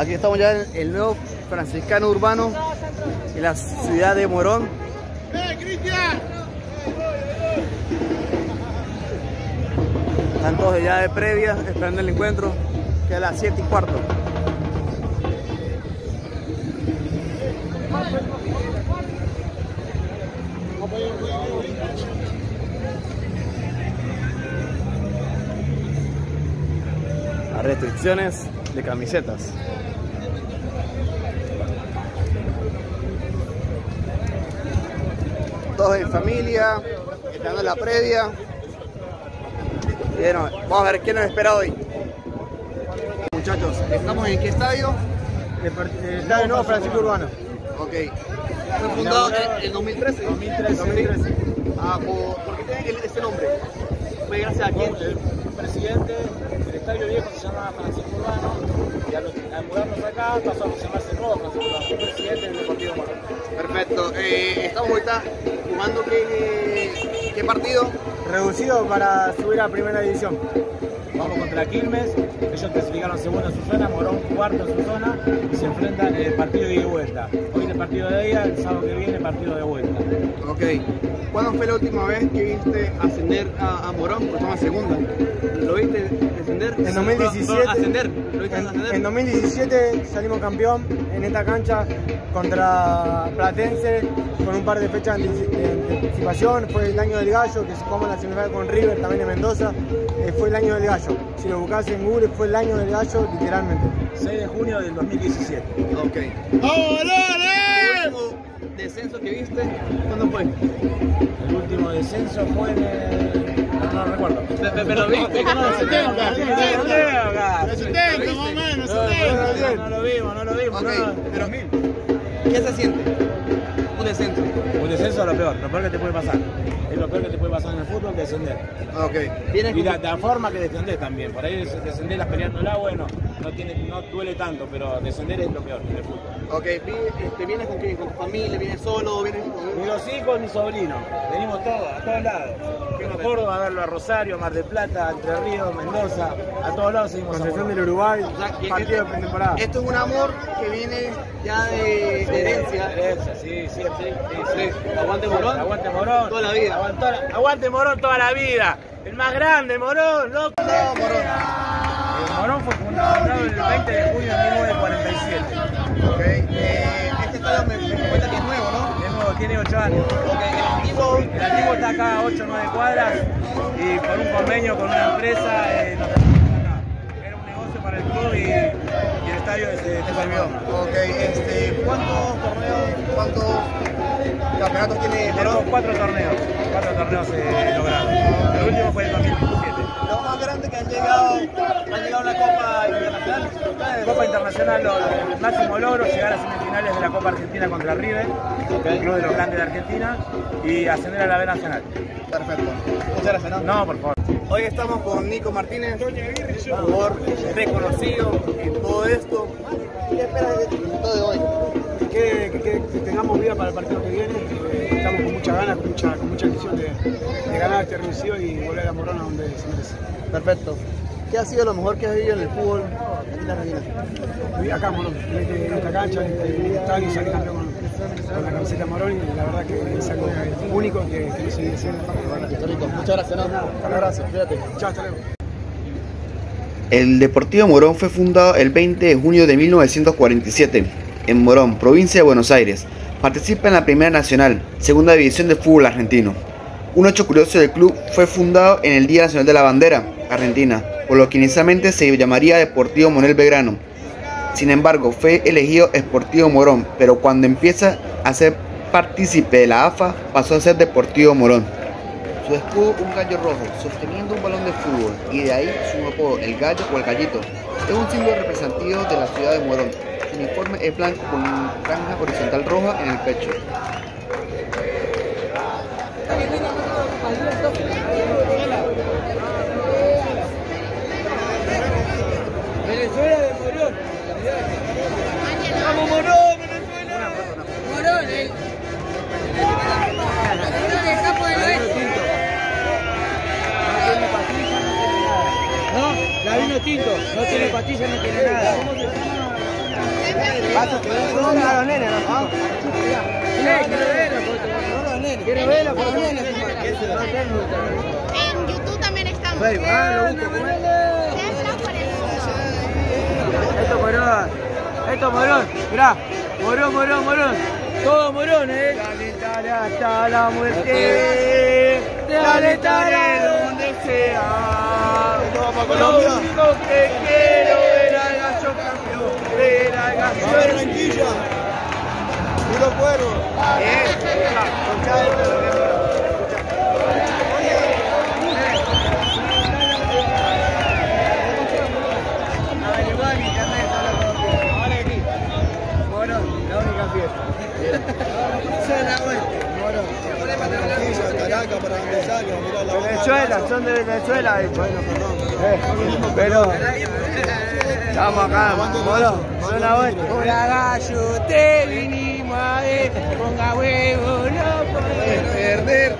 Aquí estamos ya en el nuevo franciscano urbano en la ciudad de Morón. Están todos ya de previa, esperando el encuentro, que es a las 7:15. Las restricciones de camisetas. Todos en familia, esperando la previa. Bueno, vamos a ver qué nos espera hoy. Muchachos, ¿estamos en qué estadio? El estadio Nuevo Francisco Urbano. Ok. Fue fundado en 2013. 2013. Ah, ¿por qué tiene este nombre? ¿Fue gracias a quién? El presidente del estadio viejo se llamaba Francisco Urbano y al mudarnos acá pasó a llamarse Nuevo Francisco Urbano. Fue presidente del Deportivo Morón. Perfecto. Estamos ahorita jugando ¿qué partido? Reducido para subir a primera división. Vamos contra Quilmes, ellos clasificaron segundo en su zona, Morón cuarto en su zona y se enfrentan en el partido de ida y vuelta. Hoy el partido de ida, el sábado que viene el partido de vuelta. Ok. ¿Cuándo fue la última vez que viste ascender a Morón? Porque estamos en segunda. ¿Lo viste descender? En 2017. ¿Ascender? ¿Lo viste ascender? En 2017 salimos campeón en esta cancha contra Platense con un par de fechas de anticipación. Fue el año del gallo, que se jugamos en la semifinal con River, también en Mendoza. Fue el año del gallo. Si lo buscas en Google, fue el año del gallo, literalmente. 6 de junio del 2017. Ok. ¿El último descenso que viste? ¿Cuándo fue? El último descenso fue en el... No recuerdo. Pero viste que no lo sentimos. No lo vimos. Ok, pero ¿qué se siente? Un descenso. Un descenso es lo peor que te puede pasar. Es lo peor que te puede pasar en el fútbol, descender. Ok. Y la forma que descender también. Por ahí descender peleándola, bueno, no duele tanto, pero descender es lo peor en el fútbol. Ok, ¿vienes con quién? ¿Con tu familia? ¿Vienes solo? ¿Vienes con...? Mis hijos y mi sobrino. Venimos todos, a todos lados. A Córdoba, a verlo a Rosario, Mar del Plata, Entre Ríos, Mendoza. A todos lados seguimos. Concepción del Uruguay, O sea, partido de pretemporada. Esto es un amor que viene ya de herencia. Sí. Aguante Morón. Aguante Morón. Toda la vida. Aguante Morón toda la vida. El más grande, Morón, loco. No, Morón. Morón fue fundado el 20 de junio de 1947. Ok. Este estadio me cuenta que es nuevo, ¿no? Es nuevo, tiene 8 años. Ok, El antiguo está acá a 8 o 9 cuadras y por un convenio con una empresa nos trasladamos acá. Era un negocio para el club y el estadio se salvió. Ok, ¿cuántos campeonatos tiene Morón? Tenemos 4 torneos logrados. El último fue en 2017. Lo más grande que han llegado a la Copa Internacional. Copa Internacional, el máximo logro, llegar a semifinales de la Copa Argentina contra River, el club de los grandes de Argentina, y ascender a la B Nacional. Perfecto. Muchas gracias, ¿no? No, por favor. Hoy estamos con Nico Martínez, jugador reconocido en todo esto. ¿Qué esperas del resultado de hoy? Que tengamos vida para el partido que viene. Estamos con muchas ganas, con mucha ilusión de ganar este reducido y volver a Morón a donde se merece. Perfecto. ¿Qué ha sido lo mejor que has vivido en el fútbol en la Argentina? Vivir acá en Morón, en esta cancha, en este estadio, y salir campeón con la camiseta Morón, y la verdad que es algo único que no se dice. Muchas gracias, ¿no? Un abrazo, cuídate. Chao, hasta luego. El Deportivo Morón fue fundado el 20 de junio de 1947 en Morón, provincia de Buenos Aires. Participa en la Primera Nacional, segunda división del fútbol argentino. Un hecho curioso del club fue fundado en el Día Nacional de la Bandera Argentina, por lo que inicialmente se llamaría Deportivo Manuel Belgrano. Sin embargo, fue elegido Sportivo Morón, pero cuando empieza a ser partícipe de la AFA, pasó a ser Deportivo Morón. Su escudo, un gallo rojo, sosteniendo un balón de fútbol, y de ahí su apodo, el gallo o el gallito. Es un símbolo representativo de la ciudad de Morón. Su uniforme es blanco con una franja horizontal roja en el pecho. Venezuela de Morón. ¡Vamos Morón, Venezuela! Morón, No, la vino tinto, no tiene patilla, no tiene nada. los nenes, ¿no? Quiero ver la foto. En YouTube también estamos. Esto Morón, mirá, Morón, todo Morón, dale hasta la muerte, dale donde sea, lo único que quiero ver al gallo campeón, ver al gallo. Barranquilla, puro cuero. Venezuela, son de Venezuela. Bueno, perdón. Pero estamos acá, Morón. Suena bueno. Hola gallo, te vinimos a ver. Ponga huevo, no podés perder.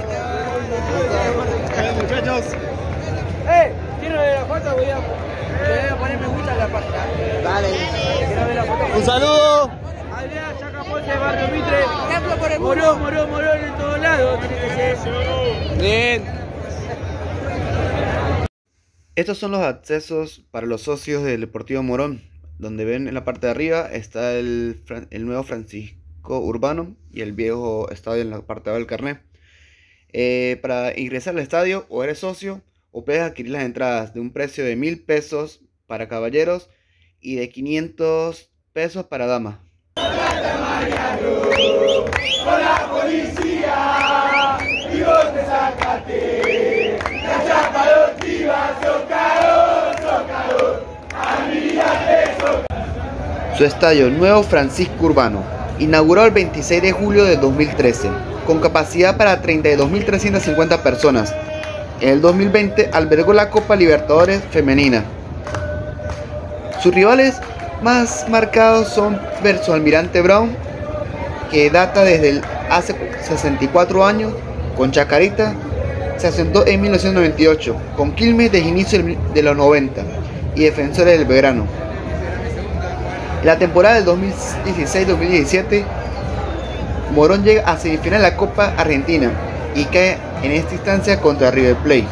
Muchachos. Quiero ver la foto, voy a poner me gusta en la página. Dale. Quiero ver la foto. Un saludo. Adrián, Chacaponte, Barrio Mitre. Morón en todos lados. Bien. Estos son los accesos para los socios del Deportivo Morón, donde ven en la parte de arriba está el nuevo Francisco Urbano y el viejo estadio en la parte de abajo del carnet. Para ingresar al estadio, o eres socio o puedes adquirir las entradas de un precio de 1.000 pesos para caballeros y de 500 pesos para damas. Con la policía y vos te sacaste la chapa adoptiva, socador, amiga de Su estadio Nuevo Francisco Urbano, inaugurado el 26 de julio de 2013, con capacidad para 32.350 personas. En el 2020 albergó la Copa Libertadores Femenina. Sus rivales más marcados son versus Almirante Brown, que data desde hace 64 años, con Chacarita se asentó en 1998, con Quilmes desde inicio de los 90 y Defensores del Belgrano. En la temporada del 2016-2017, Morón llega a semifinal de la Copa Argentina y cae en esta instancia contra River Plate.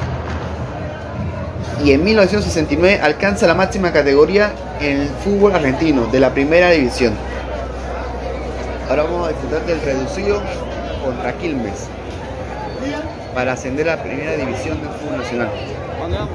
Y en 1969 alcanza la máxima categoría en el fútbol argentino de la primera división. Ahora vamos a disfrutar del reducido contra Quilmes para ascender a la primera división del fútbol nacional. ¿Dónde vamos?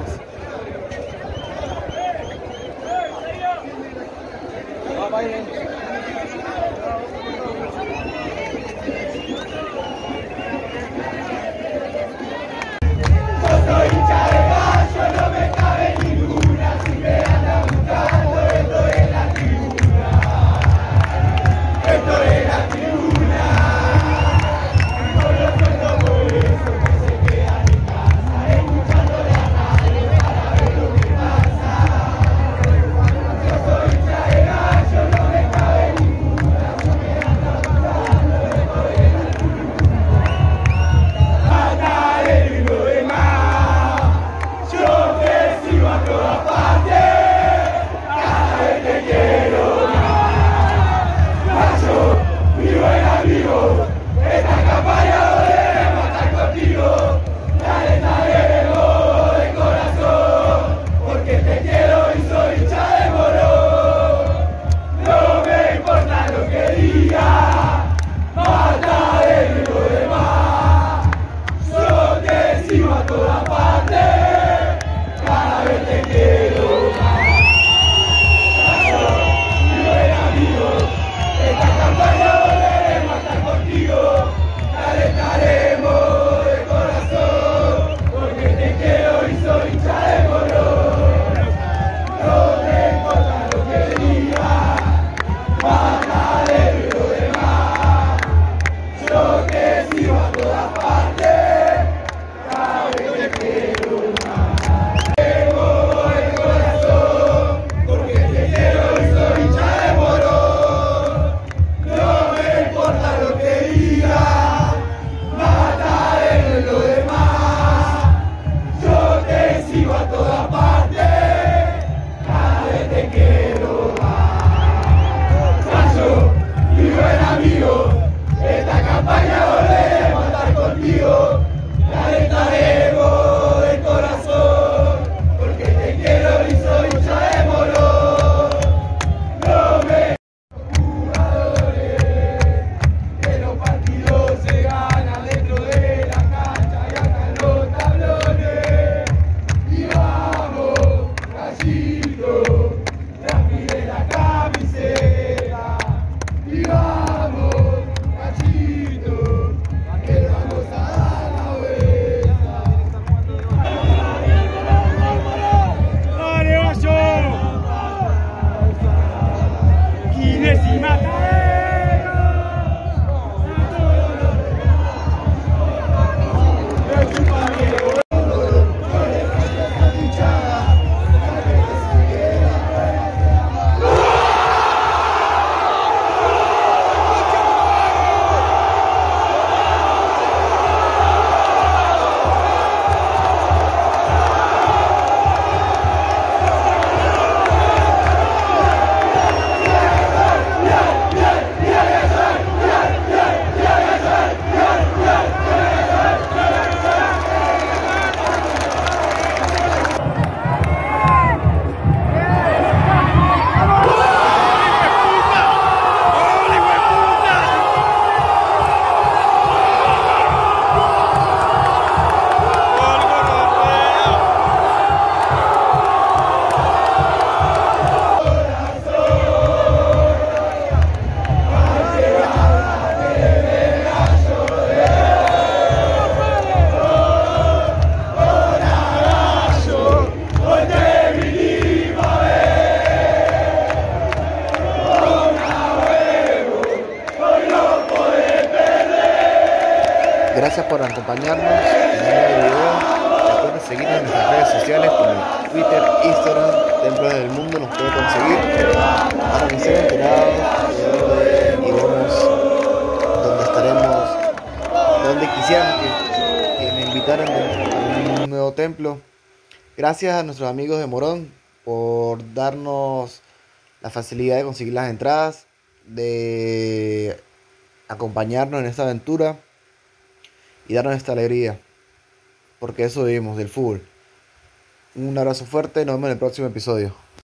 Gracias por acompañarnos en un nuevo video. Recuerden seguirnos en nuestras redes sociales como Twitter, Instagram, Templos del Mundo, nos pueden conseguir para que sean enterados de donde iremos, donde estaremos, donde quisiéramos que me invitaran a un nuevo templo. Gracias a nuestros amigos de Morón por darnos la facilidad de conseguir las entradas, de acompañarnos en esta aventura y darnos esta alegría, porque eso vivimos, del fútbol. Un abrazo fuerte, nos vemos en el próximo episodio.